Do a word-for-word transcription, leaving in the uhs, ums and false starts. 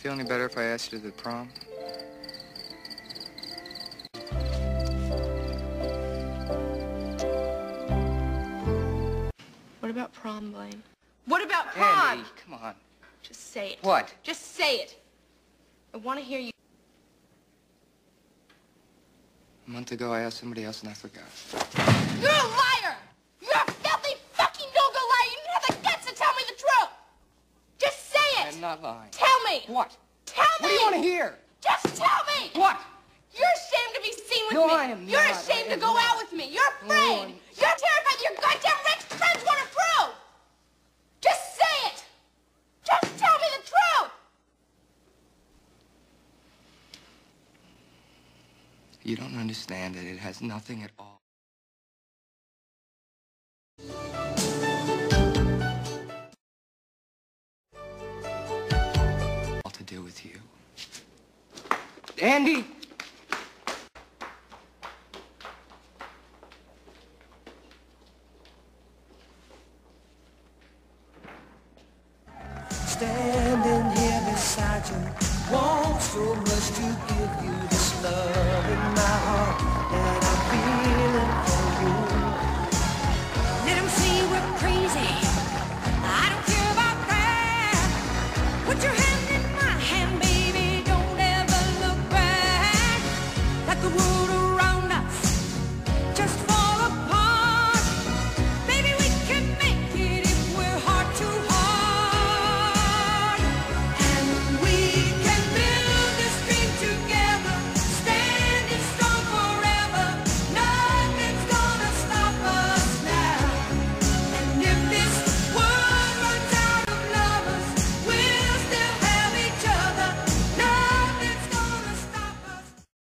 feel any better if I asked you to the prom? What about prom, Blaine? What about prom? Andy, come on. Just say it. What? Just say it. I want to hear you. A month ago, I asked somebody else and I forgot. You're a liar! You're a filthy fucking no-go liar! You don't have the guts to tell me the truth! Just say it! I'm not lying. Tell me! What? Tell me! What do you want to hear? Just tell me! What? You're ashamed to be seen with no, me. I am You're not. ashamed I to go not. out with me. You're afraid. No, You're terrified that your goddamn rich friends want to prove. Just say it. Just tell me the truth. You don't understand that it has nothing at all. All to do with you. Andy! Standing here beside you, want so much to give you this love in my heart that I'm feeling for you. Let them say we're crazy. I don't care about that. Put your hands